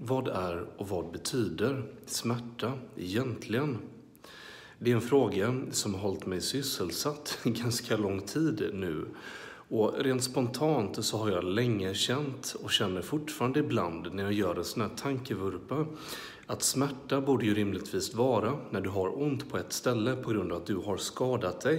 Vad är och vad betyder smärta egentligen? Det är en fråga som har hållit mig sysselsatt ganska lång tid nu. Och rent spontant så har jag länge känt och känner fortfarande ibland när jag gör en sån här tankevurpa att smärta borde ju rimligtvis vara när du har ont på ett ställe på grund av att du har skadat dig.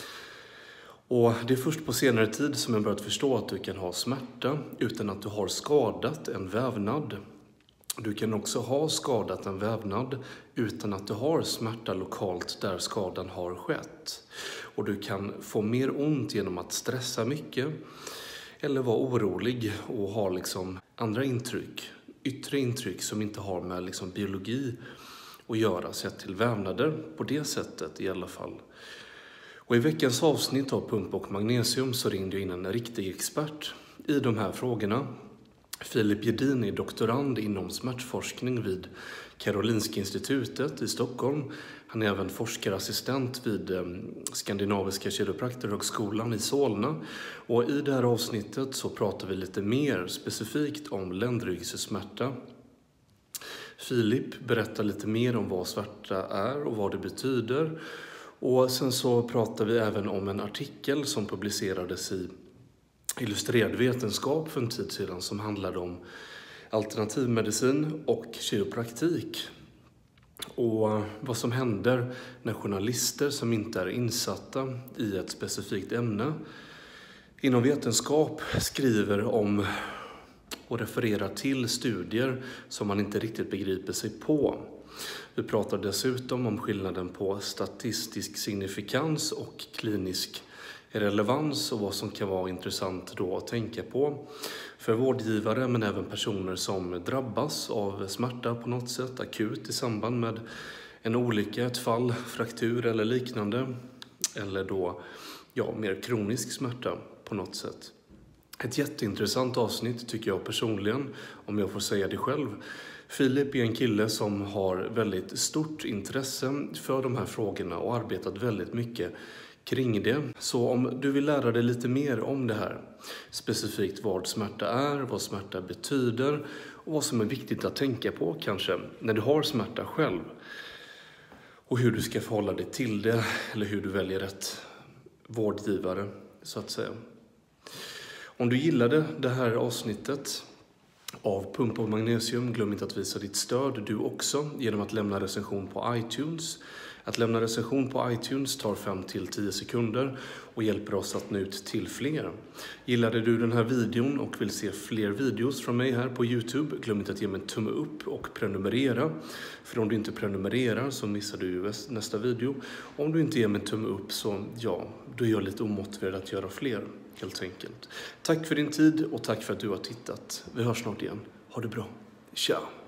Och det är först på senare tid som jag börjat förstå att du kan ha smärta utan att du har skadat en vävnad. Du kan också ha skadat en vävnad utan att du har smärta lokalt där skadan har skett. Och du kan få mer ont genom att stressa mycket eller vara orolig och ha andra intryck, yttre intryck som inte har med biologi att göra, sett till vävnader på det sättet i alla fall. Och i veckans avsnitt av Pump och Magnesium så ringde jag in en riktig expert i de här frågorna. Filip Gedin är doktorand inom smärtforskning vid Karolinska institutet i Stockholm. Han är även forskarassistent vid Skandinaviska kiropraktorhögskolan i Solna. Och i det här avsnittet så pratar vi lite mer specifikt om ländryggsmärta. Filip berättar lite mer om vad smärta är och vad det betyder. Och sen så pratar vi även om en artikel som publicerades i Illustrerad vetenskap för en tid sedan som handlade om alternativmedicin och kiropraktik. Och vad som händer när journalister som inte är insatta i ett specifikt ämne inom vetenskap skriver om och refererar till studier som man inte riktigt begriper sig på. Vi pratar dessutom om skillnaden på statistisk signifikans och klinisk relevans och vad som kan vara intressant då att tänka på för vårdgivare men även personer som drabbas av smärta på något sätt akut i samband med en olycka, ett fall, fraktur eller liknande, eller då mer kronisk smärta på något sätt. Ett jätteintressant avsnitt tycker jag personligen, om jag får säga det själv. Filip är en kille som har väldigt stort intresse för de här frågorna och arbetat väldigt mycket kring det. Så om du vill lära dig lite mer om det här, specifikt vad smärta är, vad smärta betyder och vad som är viktigt att tänka på kanske när du har smärta själv och hur du ska förhålla dig till det eller hur du väljer rätt vårdgivare så att säga. Om du gillade det här avsnittet av Pump och Magnesium, glöm inte att visa ditt stöd du också genom att lämna recension på iTunes. Att lämna recension på iTunes tar 5-10 sekunder och hjälper oss att nå ut till fler. Gillade du den här videon och vill se fler videos från mig här på YouTube, glöm inte att ge mig en tumme upp och prenumerera. För om du inte prenumererar så missar du ju nästa video. Om du inte ger mig en tumme upp så då är jag lite omotiverad att göra fler helt enkelt. Tack för din tid och tack för att du har tittat. Vi hörs snart igen. Ha det bra. Tja!